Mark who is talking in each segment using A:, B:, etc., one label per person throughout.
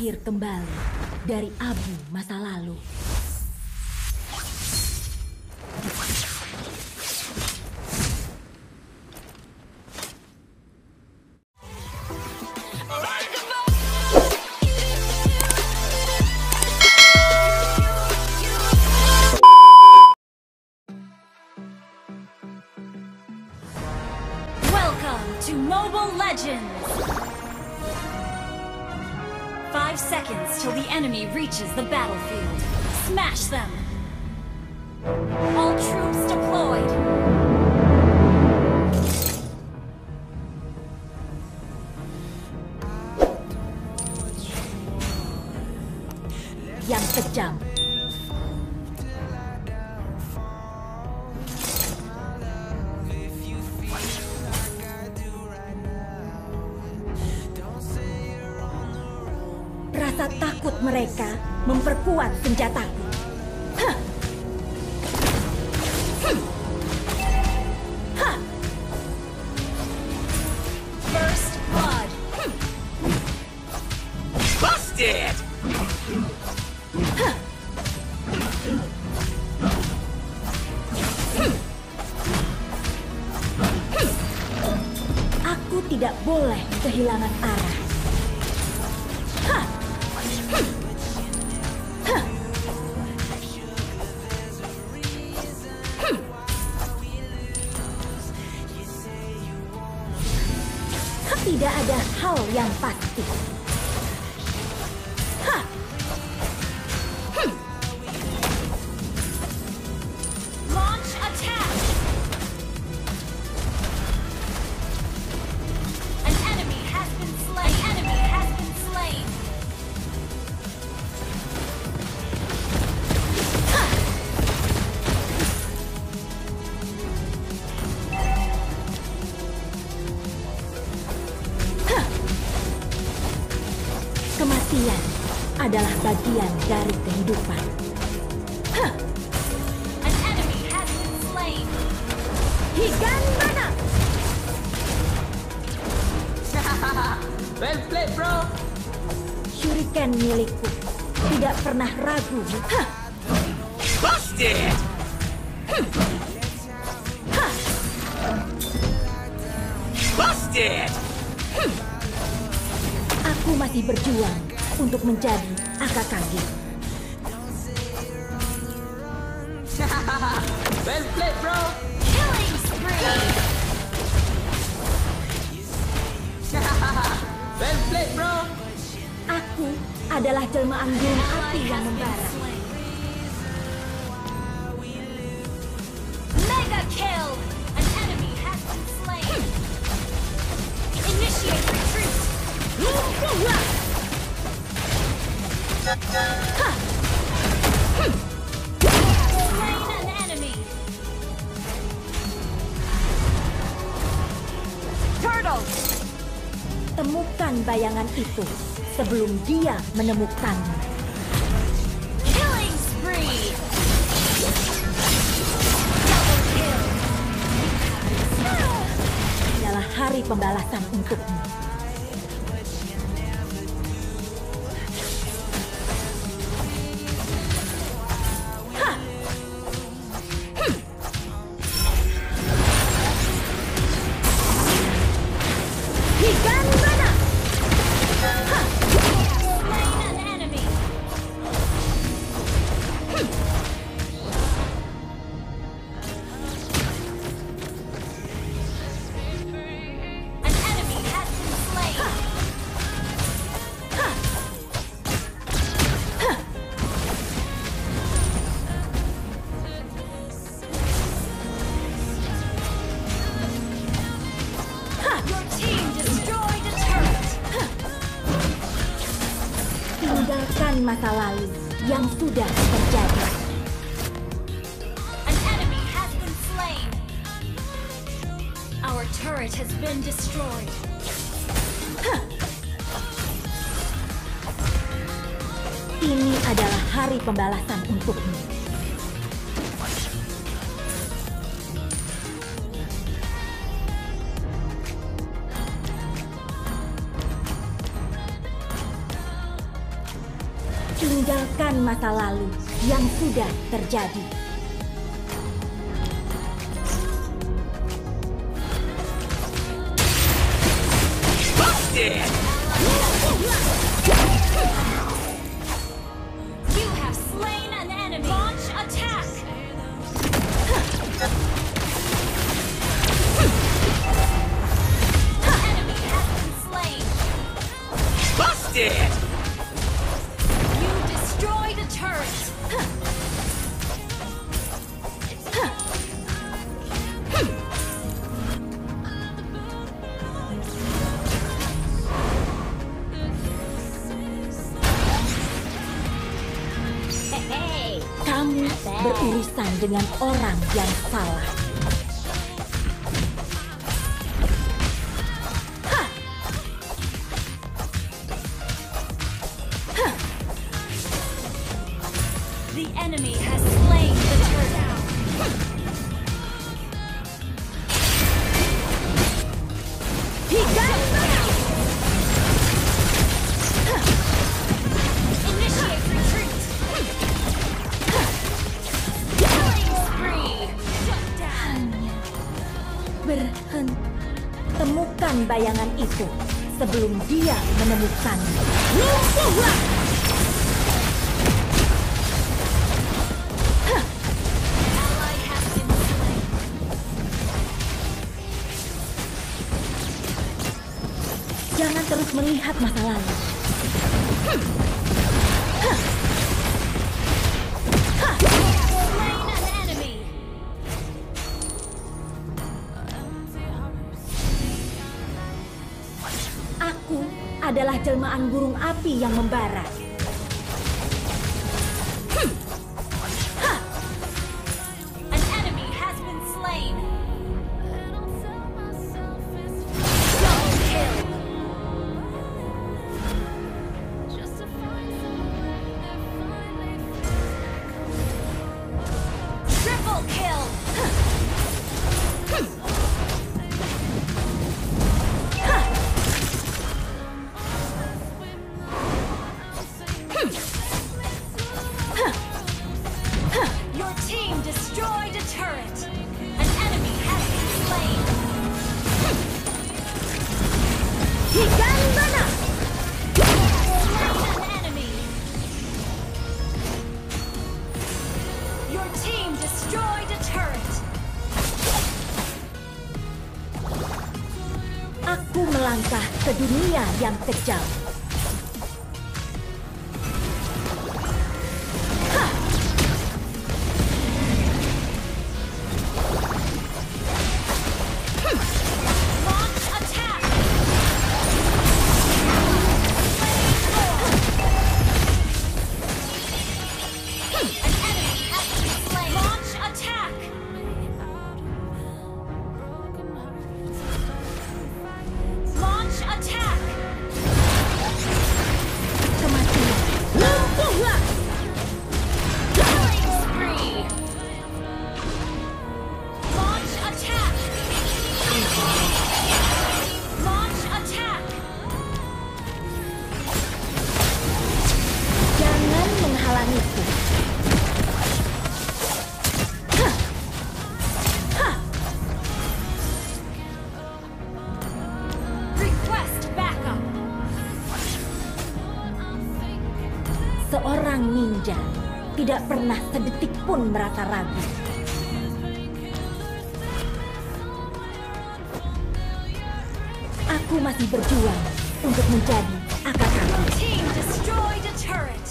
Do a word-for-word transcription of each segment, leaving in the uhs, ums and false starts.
A: lahir kembali dari abu masa lalu.
B: Welcome to Mobile Legends! Five seconds till the enemy reaches the battlefield. Smash them! All troops deployed!
A: Yang kejam. Rasa takut mereka memperkuat senjataku. Hah. Hmm. Hah.
B: First blood!
A: Hmm.
C: Busted!
A: Hah. Hmm. Hmm. Aku tidak boleh kehilangan arah. Hah. Tidak ada hal yang pasti. Hah. Hmm.
B: Launch attack! An enemy has been slain! An enemy has been slain!
A: Hah. Kematian adalah bagian dari kehidupan. Hah.
B: An enemy has been slain!
A: Higanbana!
C: Well played, bro!
A: Shuriken milikku tidak pernah ragu. Hah.
C: Busted!
A: Hah.
C: Busted!
A: Aku masih berjuang untuk menjadi Akakage.
C: Well played, bro!
B: Killing spree!
C: Well played, bro!
A: Aku adalah jelmaan gunung api yang membara.
B: Mega kill! An enemy has been slain! Initiate retreat!
A: Hah.
B: Slain an enemy! Turtle!
A: Temukan bayangan itu sebelum dia menemukanmu.
B: Killing spree! Double kill!
A: Adalah hari pembalasan untukmu. Hah. Hmm. Higanbana! Hah.
B: Slain an enemy! An enemy has been slain! Your team destroyed a turret!
A: Tinggalkan masa lalu yang sudah terjadi.
B: An enemy has been slain! Our turret has been destroyed!
A: Ini adalah hari pembalasan untukmu. masa lalu yang sudah terjadi.
C: Busted!
B: You have slain an enemy. Launch attack. An enemy has been slain.
C: Busted!
B: You destroyed a turret.
A: Kamu berurusan dengan orang yang salah.
B: The enemy has slain the turret. Initiate retreat. Killing spree. Shut down.
A: Berhenti. Temukan bayangan itu sebelum dia menemukanmu. Lumpuhlah!
B: Ally has been slain.
A: Jangan terus melihat masa lalu.
B: Slain an enemy.
A: Aku adalah jelmaan burung api yang membara.
B: An enemy has been slain. Double kill. Triple kill. Your team destroyed a turret. An enemy has been slain.
A: Higan mana?
B: Slain an enemy. Your team destroyed a turret.
A: Aku melangkah ke dunia yang kejam.
B: Launch attack. An enemy has been slain. Launch attack. Launch attack.
A: Kematian. Lumpuhlah!
B: Killing spree. Launch attack. Launch attack.
A: Jangan menghalangiku. Hah! Hah!
B: Request backup.
A: Seorang ninja tidak pernah sedetik pun merasa ragu. Aku masih berjuang untuk menjadi Akatsuki.
B: Team destroyed a turret.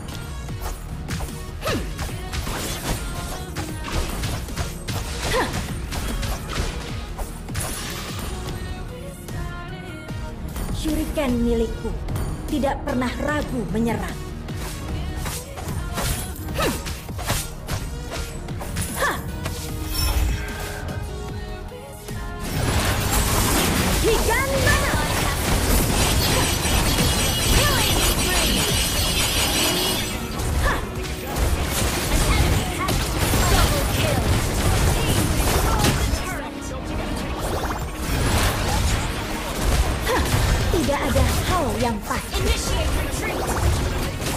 A: Shuriken milikku tidak pernah ragu menyerang. Hah! Higan mana?
B: Killing spree.
A: Hah!
B: An enemy has double kill. Team destroyed the turret.
A: Hah! Tidak ada hal yang pasti.
B: Initiate retreat.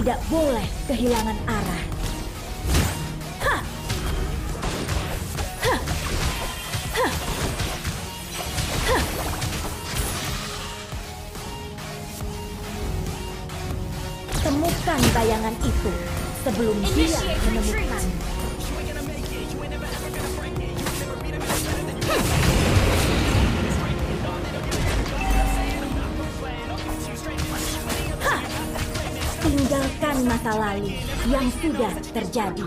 A: tidak boleh kehilangan arah. Hah! Hah! Hah! Hah! Temukan bayangan itu sebelum dia menemukan. Tinggalkan masa lalu yang sudah terjadi.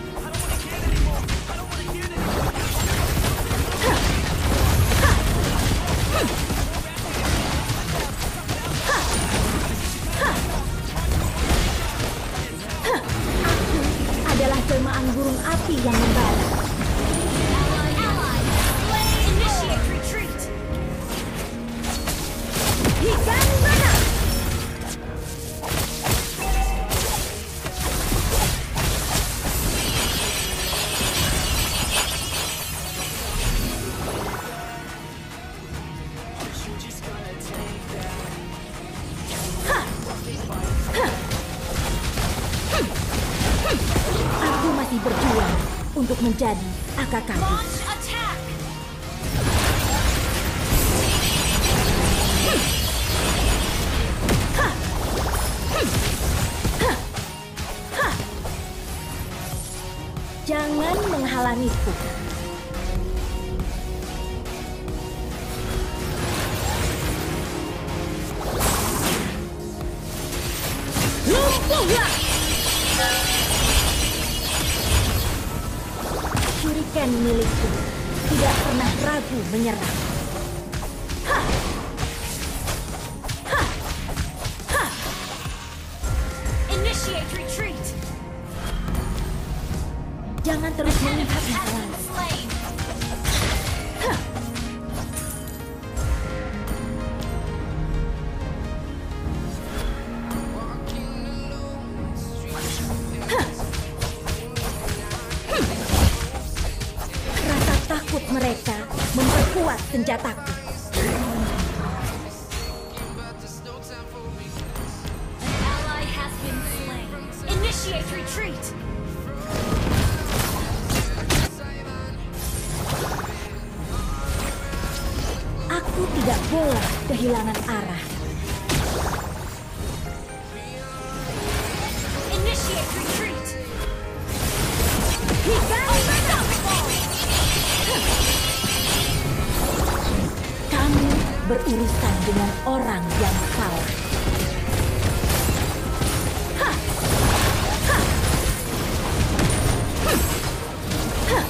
A: Aku adalah jelmaan burung api yang membara.
B: Initiate retreat.
A: Higan mana? Aku masih berjuang untuk menjadi Akakagi.
B: Launch attack.
A: Jangan menghalangiku. Lumpuhlah! Shuriken milikku tidak pernah ragu menyerang. Hah! Hah! Hah!
B: Initiate retreat.
A: Jangan terus melihat
B: Enemy
A: masa
B: has
A: lalu.
B: been slain.
A: Hah! Hah! Hmm. Rasa takut mereka memperkuat senjataku.
B: An ally has been slain. Initiate retreat.
A: Aku tidak boleh kehilangan arah.
B: Initiate retreat.
A: Higan
B: Unstoppable.
A: Kamu berurusan dengan orang yang salah. Hah! Hah! Hmm. Hah!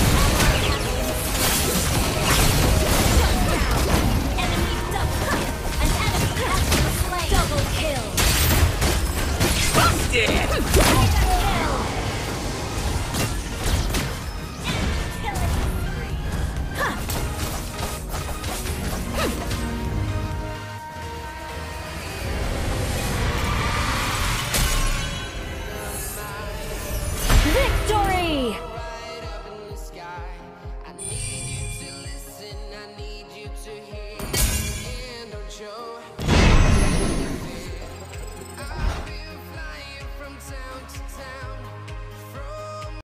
B: Enemy double. An enemy has been slain. Double kill.
C: Busted!